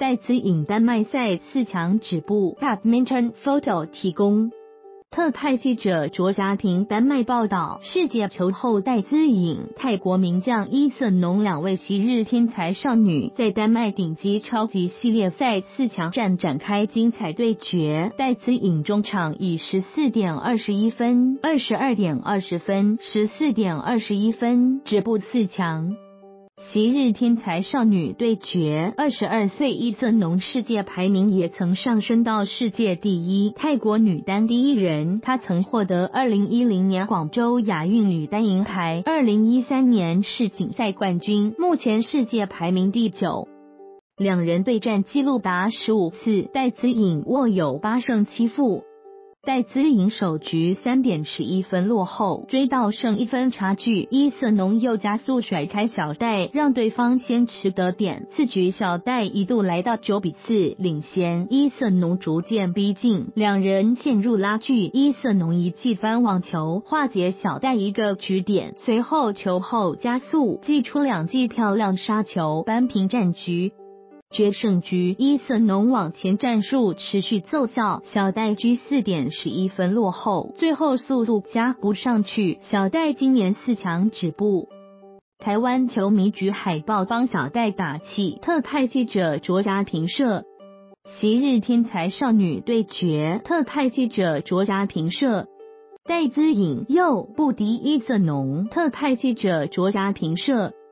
戴资颖丹麦赛4强止步 Badminton Photo 提供。特派记者卓家平丹麦报道，世界球后戴资颖、泰国名将伊瑟农两位昔日天才少女在丹麦顶级超级系列赛4强战展开精彩对决。戴资颖中场以14点21分、22点20分、14点21分止步4强。昔日天才少女对决，22岁伊瑟农世界排名也曾上升到世界第一，泰国女单第一人。她曾获得2010年广州亚运女单银牌，2013年世锦赛冠军，目前世界排名第9。两人对战记录达15次，戴资颖握有8胜7负。戴资颖首局3点11分落后，追到剩1分差距，伊瑟农又加速甩开小戴，让对方先取得点。次局小戴一度来到9比4领先，伊瑟农逐渐逼近，两人陷入拉锯。伊瑟农一记翻网球化解小戴一个局点，随后球后加速击出2记漂亮杀球，扳平战局。决胜局，伊瑟农往前战术持续奏效，小戴居4点11分落后，最后速度加不上去，小戴今年4强止步。台湾球迷举海报帮小戴打气，特派记者卓家平摄。昔日天才少女对决，特派记者卓家平摄。戴资颖又不敌伊瑟农，特派记者卓家平摄。